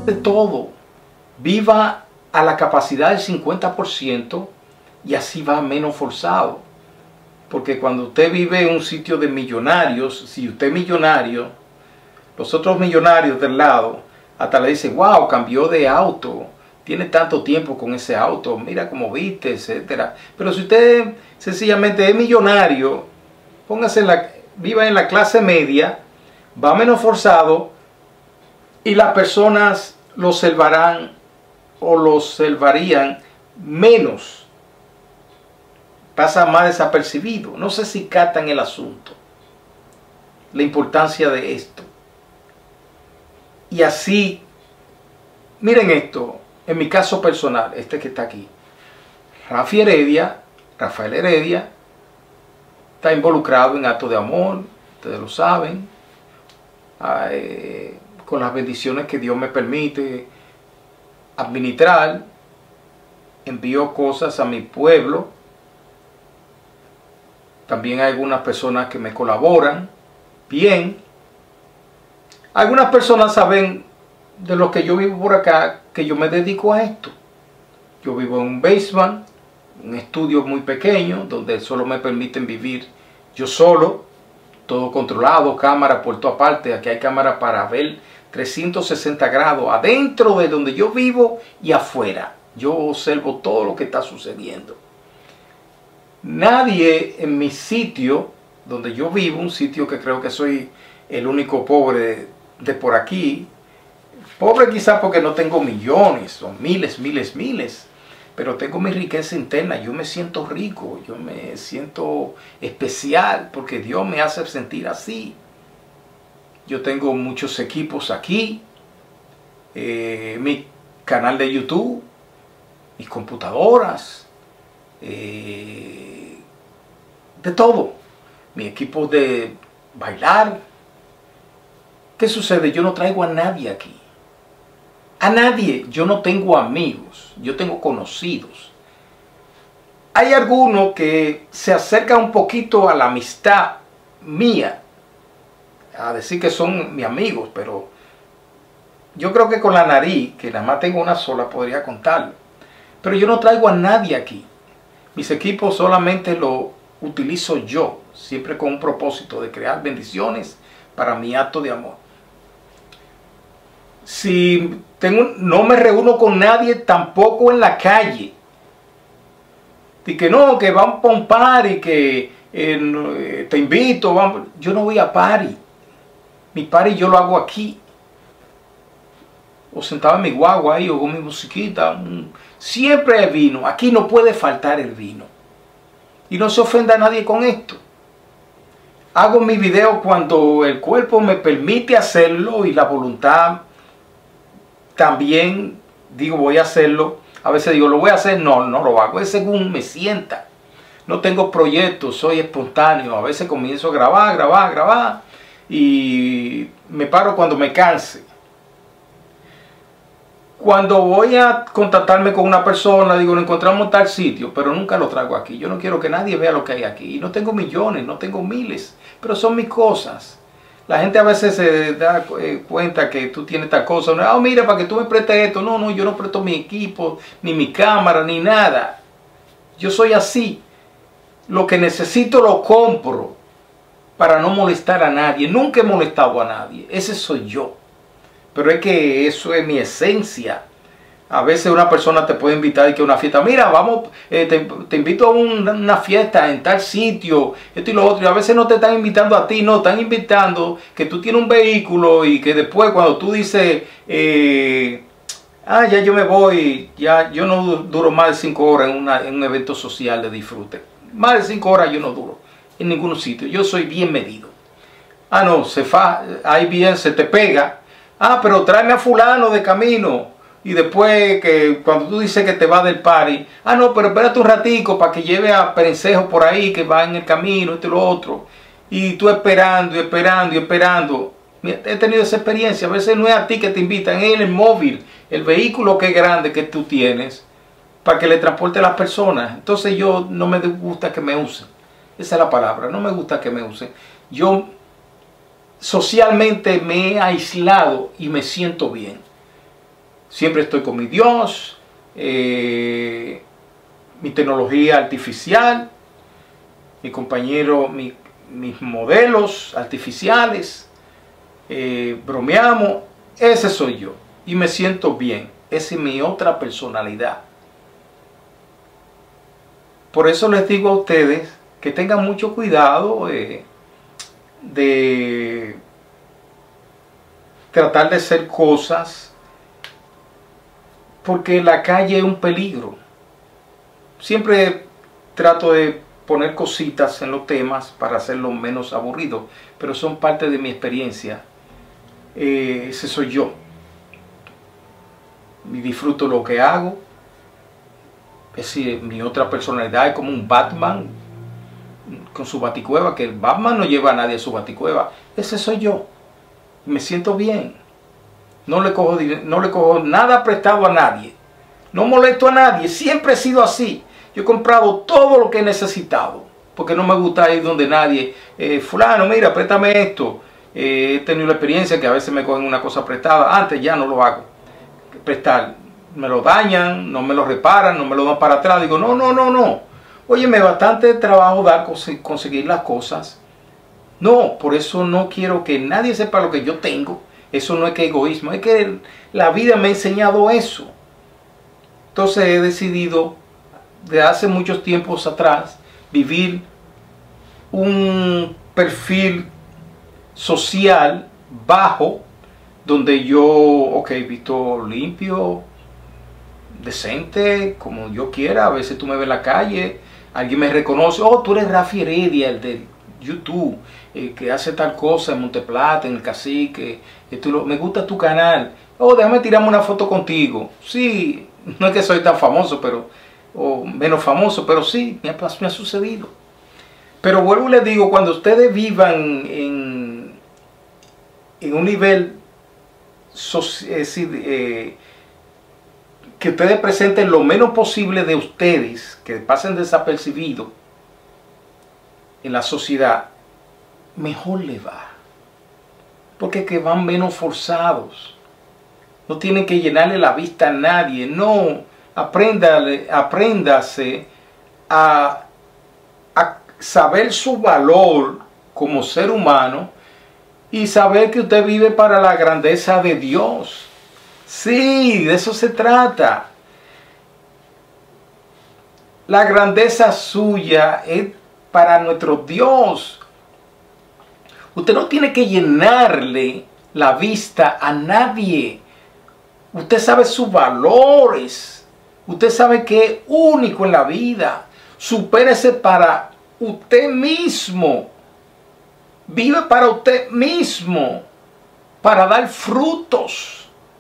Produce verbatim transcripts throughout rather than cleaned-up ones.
de todo. Viva a la capacidad del cincuenta por ciento y así va menos forzado. Porque cuando usted vive en un sitio de millonarios, si usted es millonario, los otros millonarios del lado hasta le dicen, wow, cambió de auto, tiene tanto tiempo con ese auto, mira cómo viste, etcétera. Pero si usted sencillamente es millonario, póngase en la, viva en la clase media, va menos forzado y las personas lo observarán o lo observarían menos. Pasa más desapercibido. No sé si captan el asunto, la importancia de esto. Y así, miren esto, en mi caso personal, este que está aquí, Rafi Heredia, Rafael Heredia, está involucrado en actos de amor, ustedes lo saben, eh, con las bendiciones que Dios me permite administrar, envío cosas a mi pueblo. También hay algunas personas que me colaboran bien. Algunas personas saben de lo que yo vivo por acá, que yo me dedico a esto. Yo vivo en un basement, un estudio muy pequeño, donde solo me permiten vivir yo solo, todo controlado, cámara por toda parte. Aquí hay cámara para ver trescientos sesenta grados, adentro de donde yo vivo y afuera. Yo observo todo lo que está sucediendo. Nadie en mi sitio, donde yo vivo, un sitio que creo que soy el único pobre de por aquí, pobre quizás porque no tengo millones, son miles, miles, miles, pero tengo mi riqueza interna, yo me siento rico, yo me siento especial porque Dios me hace sentir así. Yo tengo muchos equipos aquí, eh, mi canal de YouTube, mis computadoras, eh, de todo, mi equipo de bailar. ¿Qué sucede? Yo no traigo a nadie aquí, a nadie. Yo no tengo amigos, yo tengo conocidos. Hay algunos que se acercan un poquito a la amistad mía, a decir que son mis amigos, pero yo creo que con la nariz, que nada más tengo una sola, podría contarlo. Pero yo no traigo a nadie aquí. Mis equipos solamente los utilizo yo, siempre con un propósito de crear bendiciones para mi acto de amor. Si tengo, no me reúno con nadie tampoco en la calle. Y que no, que vamos para un party, que eh, te invito, vamos. Yo no voy a party. Mi party yo lo hago aquí. O sentado en mi guagua ahí, o con mi musiquita. Siempre hay vino. Aquí no puede faltar el vino. Y no se ofenda a nadie con esto. Hago mi video cuando el cuerpo me permite hacerlo y la voluntad también. Digo, voy a hacerlo. A veces digo, lo voy a hacer. No, no lo hago. Es según me sienta. No tengo proyectos, soy espontáneo. A veces comienzo a grabar, grabar, grabar. Y me paro cuando me canse. Cuando voy a contactarme con una persona, digo, nos encontramos en tal sitio, pero nunca lo traigo aquí. Yo no quiero que nadie vea lo que hay aquí. Y no tengo millones, no tengo miles, pero son mis cosas. La gente a veces se da eh, cuenta que tú tienes tal cosa. No, oh, mira, para que tú me prestes esto. No, no, yo no presto mi equipo, ni mi cámara, ni nada. Yo soy así. Lo que necesito lo compro para no molestar a nadie. Nunca he molestado a nadie. Ese soy yo. Pero es que eso es mi esencia. A veces una persona te puede invitar a una fiesta. Mira, vamos, eh, te, te invito a un, una fiesta en tal sitio, esto y lo otro. Y a veces no te están invitando a ti, no, están invitando que tú tienes un vehículo y que después cuando tú dices, eh, ah, ya yo me voy, ya yo no duro más de cinco horas en, una, en un evento social de disfrute. Más de cinco horas yo no duro en ningún sitio. Yo soy bien medido. Ah, no, se fa, ahí bien se te pega. Ah, pero tráeme a fulano de camino. Y después que cuando tú dices que te vas del party, ah, no, pero espérate un ratico para que lleve a Perencejo por ahí, que va en el camino, esto y lo otro. Y tú esperando y esperando y esperando. He tenido esa experiencia. A veces no es a ti que te invitan, es el móvil, el vehículo que es grande que tú tienes, para que le transporte a las personas. Entonces yo no me gusta que me usen. Esa es la palabra, no me gusta que me usen. Yo socialmente me he aislado y me siento bien. siempre estoy con mi Dios, eh, mi tecnología artificial, mi compañero, mi, mis modelos artificiales, eh, bromeamos, ese soy yo y me siento bien, esa es mi otra personalidad. Por eso les digo a ustedes que tengan mucho cuidado eh, de tratar de hacer cosas, porque la calle es un peligro. Siempre trato de poner cositas en los temas para hacerlo menos aburrido, pero son parte de mi experiencia. Eh, ese soy yo. Y disfruto lo que hago. Es decir, mi otra personalidad es como un Batman con su baticueva, que el Batman no lleva a nadie a su baticueva. Ese soy yo. Me siento bien. No le cojo, no le cojo nada prestado a nadie. No molesto a nadie. Siempre he sido así. Yo he comprado todo lo que he necesitado, porque no me gusta ir donde nadie. Eh, fulano, mira, préstame esto. Eh, he tenido la experiencia que a veces me cogen una cosa prestada. Antes ya no lo hago. Prestar. Me lo dañan, no me lo reparan, no me lo dan para atrás. Digo, no, no, no, no. Óyeme, bastante trabajo dar conseguir las cosas. No, por eso no quiero que nadie sepa lo que yo tengo. Eso no es que egoísmo, es que la vida me ha enseñado eso. Entonces he decidido, de hace muchos tiempos atrás, vivir un perfil social bajo, donde yo, ok, visto limpio, decente, como yo quiera. A veces tú me ves en la calle, alguien me reconoce, oh, tú eres Rafi Heredia, el de YouTube, eh, que hace tal cosa en Monteplata, en el Cacique, eh, tú lo, me gusta tu canal, oh, déjame tirarme una foto contigo. Sí, no es que soy tan famoso, pero, o menos famoso, pero sí, me ha, me ha sucedido. Pero vuelvo y les digo, cuando ustedes vivan en, en un nivel social, es decir, eh, que ustedes presenten lo menos posible de ustedes, que pasen desapercibidos en la sociedad, mejor le va. Porque que van menos forzados. No tienen que llenarle la vista a nadie. No, apréndale, apréndase a, a saber su valor como ser humano y saber que usted vive para la grandeza de Dios. Sí, de eso se trata. La grandeza suya es para nuestro Dios. Usted no tiene que llenarle la vista a nadie. Usted sabe sus valores. Usted sabe que es único en la vida. Supérese para usted mismo. Vive para usted mismo. Para dar frutos.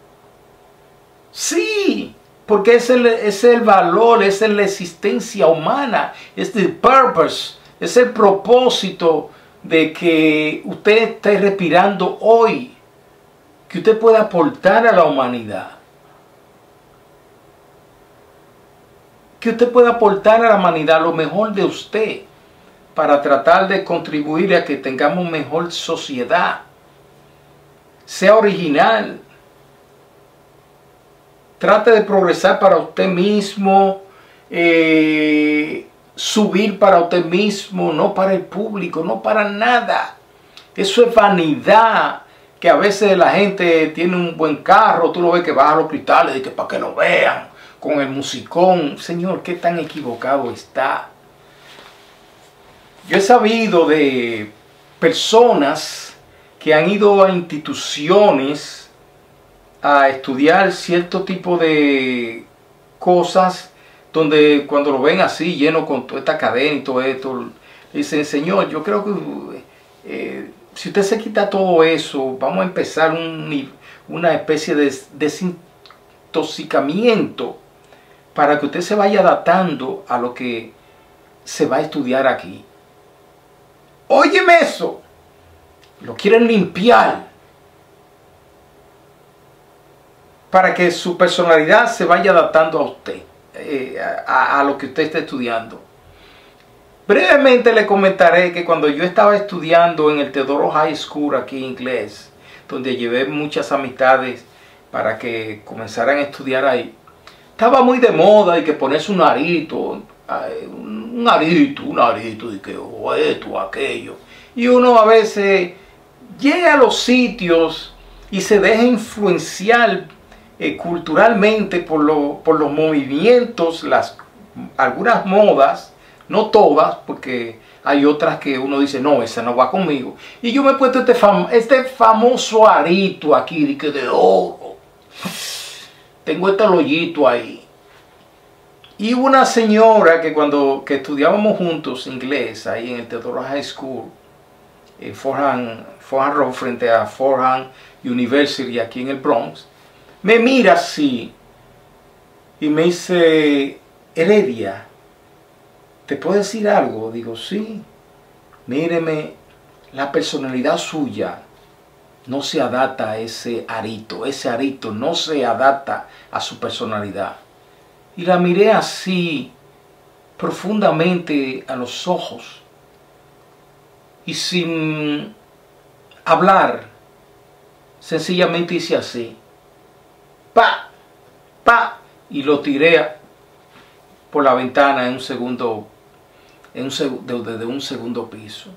Sí, porque es el, es el valor, es la existencia humana, es el purpose, es el propósito de que usted esté respirando hoy, que usted pueda aportar a la humanidad, que usted pueda aportar a la humanidad lo mejor de usted para tratar de contribuir a que tengamos mejor sociedad. Sea original. Trate de progresar para usted mismo, eh, subir para usted mismo, no para el público, no para nada. Eso es vanidad, que a veces la gente tiene un buen carro, tú lo ves que baja los cristales y que para que lo vean, con el musicón. Señor, qué tan equivocado está. Yo he sabido de personas que han ido a instituciones a estudiar cierto tipo de cosas, donde cuando lo ven así, lleno con toda esta cadena y todo esto, dicen, Señor, yo creo que eh, si usted se quita todo eso, vamos a empezar un, una especie de desintoxicamiento para que usted se vaya adaptando a lo que se va a estudiar aquí. Óyeme eso, lo quieren limpiar para que su personalidad se vaya adaptando a usted, eh, a, a lo que usted está estudiando. Brevemente le comentaré que cuando yo estaba estudiando en el Teodoro High School aquí en inglés, donde llevé muchas amistades para que comenzaran a estudiar ahí. Estaba muy de moda y que ponerse un arito, un arito, un arito, y que o esto, o aquello. Y uno a veces llega a los sitios y se deja influenciar eh, culturalmente por, lo, por los movimientos, las, algunas modas, no todas, porque hay otras que uno dice, no, esa no va conmigo. Y yo me he puesto este, fam este famoso arito aquí, de, que de oro. Tengo este hoyito ahí. Y una señora que cuando que estudiábamos juntos inglés, ahí en el Theodore High School, en Fordham, Fordham Road, frente a Fordham University, aquí en el Bronx, me mira así y me dice, Heredia, ¿te puedo decir algo? Digo, sí. Míreme, la personalidad suya no se adapta a ese arito. Ese arito no se adapta a su personalidad. Y la miré así, profundamente a los ojos. Y sin hablar, sencillamente hice así. Pa, pa, y lo tiré por la ventana en un segundo, en un seg desde un segundo piso.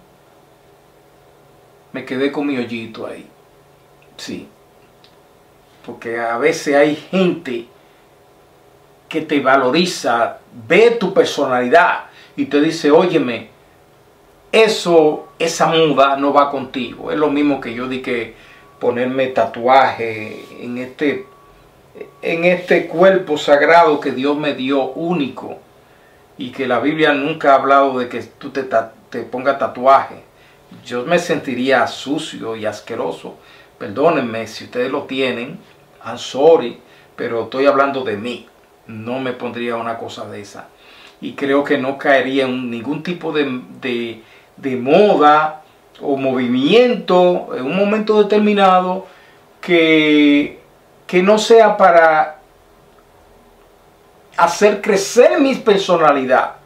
Me quedé con mi hoyito ahí. Sí. Porque a veces hay gente que te valoriza, ve tu personalidad y te dice, óyeme, eso, esa muda no va contigo. Es lo mismo que yo di que ponerme tatuaje en este, en este cuerpo sagrado que Dios me dio único, y que la Biblia nunca ha hablado de que tú te, te pongas tatuaje. Yo me sentiría sucio y asqueroso. Perdónenme si ustedes lo tienen, I'm sorry, pero estoy hablando de mí. No me pondría una cosa de esa. Y creo que no caería en ningún tipo de, de, de moda o movimiento en un momento determinado que, que no sea para hacer crecer mi personalidad.